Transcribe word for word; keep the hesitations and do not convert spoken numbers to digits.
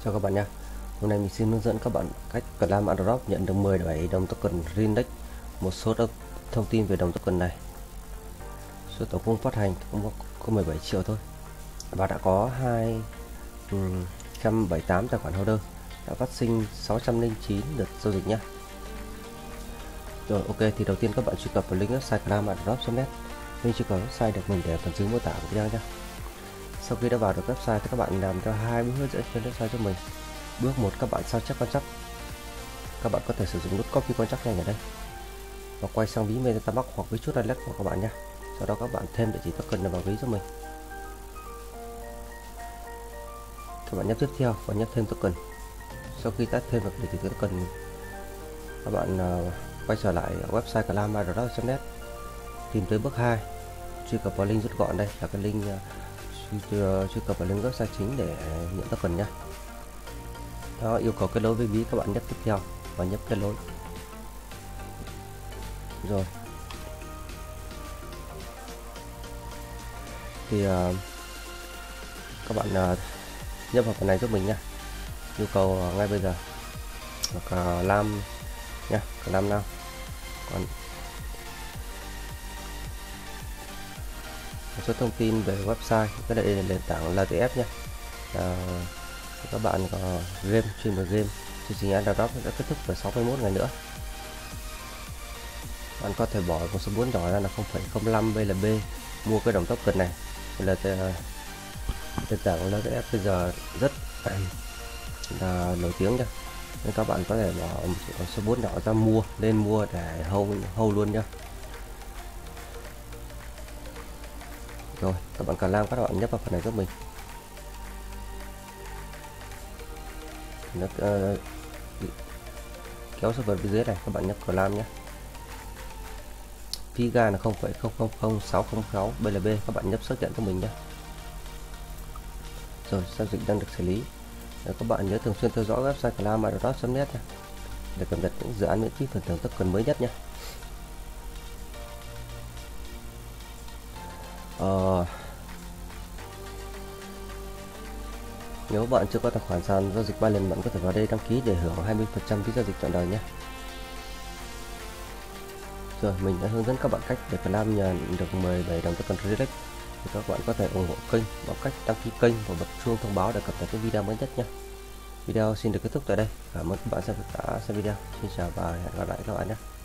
Chào các bạn nha. Hôm nay mình xin hướng dẫn các bạn cách claim airdrop nhận được mười bảy đồng token Rindex. Một số thông tin về đồng token này. Số tổng cung phát hành cũng có mười bảy triệu thôi. Và đã có hai trăm bảy mươi tám tài khoản holder, đã phát sinh sáu trăm lẻ chín lượt giao dịch nhé. Rồi ok, thì đầu tiên các bạn truy cập vào link website claim airdrop chấm net. Link truy cập website được mình để phần dưới mô tả của video nhé. Sau khi đã vào được website thì các bạn làm theo hai bước hướng dẫn trên website cho mình. Bước một, các bạn sao chép contract. Các bạn có thể sử dụng nút copy contract này ở đây và quay sang ví MetaMask hoặc ví chút wallet của các bạn nhé. Sau đó các bạn thêm địa chỉ token vào ví cho mình. Các bạn nhấp tiếp theo và nhấp thêm token. Sau khi đã thêm được địa chỉ token, các bạn uh, quay trở lại website claim airdrop chấm net, tìm tới bước hai, truy cập vào link rút gọn. Đây là cái link uh, truy, uh, truy cập vào link website chính để nhận token nhé. Đó, yêu cầu kết nối với ví, các bạn nhấp tiếp theo và nhấp kết nối. Rồi thì uh, các bạn uh, nhấp vào phần này giúp mình nha, yêu cầu uh, ngay bây giờ hoặc uh, làm nha, làm nào. Còn một số thông tin về website, cái đây là nền tảng lờ tê ép nha. Uh, các bạn có game chuyên về game, chương trình airdrop đã kết thúc vào sáu mươi mốt ngày nữa. Bạn có thể bỏ một số vốn nhỏ ra là không phẩy không năm B L B mua cái đồng token này. Là nền tảng lờ tê ép bây giờ rất là nổi tiếng nha, nên các bạn có thể bỏ một số vốn nhỏ ra mua, lên mua để hold hold luôn nha. Rồi các bạn cần làm, các bạn nhấp vào phần này giúp mình. Nó uh, kéo server bên dưới này, các bạn nhấp claim nhé. Phí ga là không phẩy không không không sáu không sáu B L B, các bạn nhấp xác nhận cho mình nhé. Rồi giao dịch đang được xử lý. Rồi, các bạn nhớ thường xuyên theo dõi website claim airdrop chấm net để cập nhật những dự án miễn phí phần thưởng token mới nhất nhé. Ờ, nếu bạn chưa có tài khoản sàn giao dịch Binance, bạn có thể vào đây đăng ký để hưởng hai mươi phần trăm phí giao dịch trọn đời nhé. Rồi mình đã hướng dẫn các bạn cách để claim nhận được mười bảy đồng token Rindex. Thì các bạn có thể ủng hộ kênh bằng cách đăng ký kênh và bật chuông thông báo để cập nhật những video mới nhất nhé. Video xin được kết thúc tại đây. Cảm ơn các bạn đã xem video. Xin chào và hẹn gặp lại các bạn nhé.